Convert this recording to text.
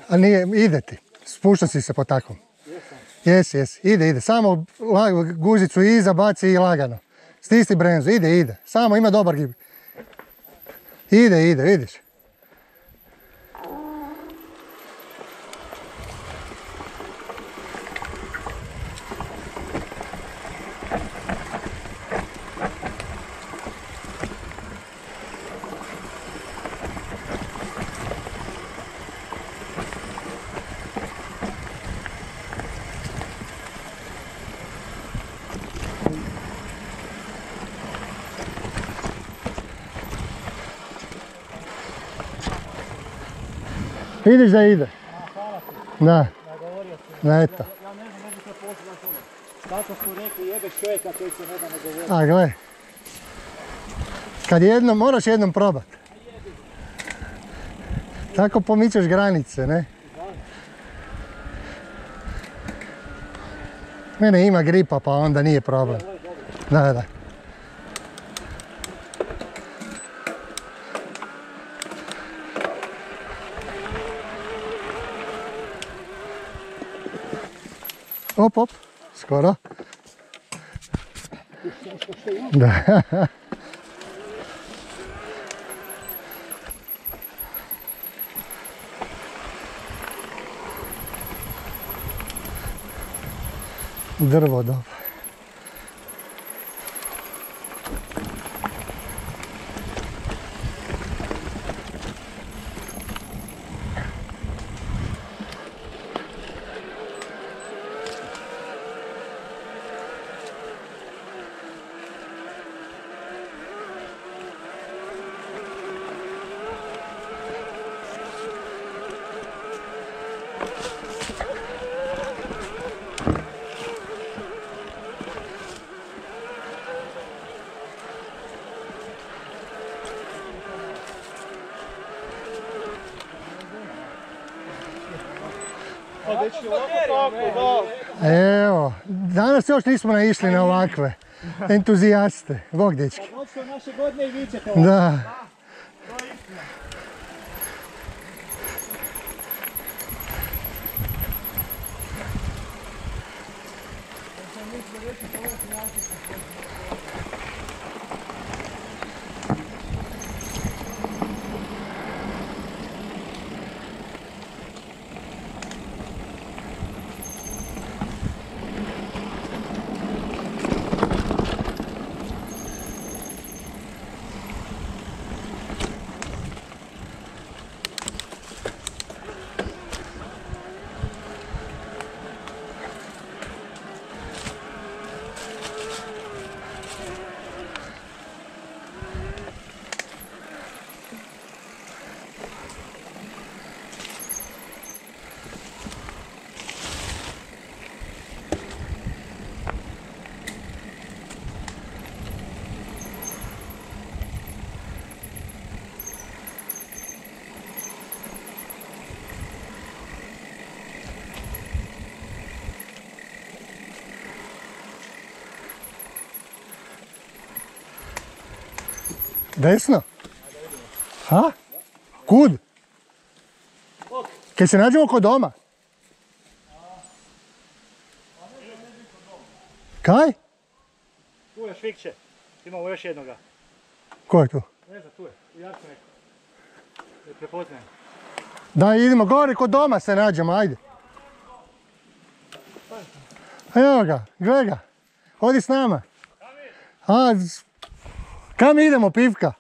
A nije, ide ti. Spušta si se po takvom. Jesi. Ide. Samo guzicu iza baci i lagano. Stisni bremzu, ide. Samo ima dobar gib. Ide, vidiš. Vidiš da ide? Hvala ti. Da. Nagovorio si. Da, eto. Ja ne znam, ne bi se pozvao ono. Tako su rekli, jebeš čovjeka koji se ne da nagovoriti. A gle. Kad jednom, moraš jednom probat. Tako pomičeš granice, ne? Mene ima gripa pa onda nije problem. Da. Op, skoro. Da. Drvo dobro. Evo, danas još nismo naišli na ovakve entuzijaste. Bog, dečki. Kad odšao naše godine i vićete. Da. Desno? Ha? Kud? Kaj se nađemo kod doma? Kaj? Tu je Švikće. Imamo još jednoga. Ko je tu? Ne znam, tu je. Jako neko. Ne prepoznajem. Da, idemo gore kod doma se nađemo, ajde. Evo ga, gle ga. Odi s nama. Kam idemo, Pivka?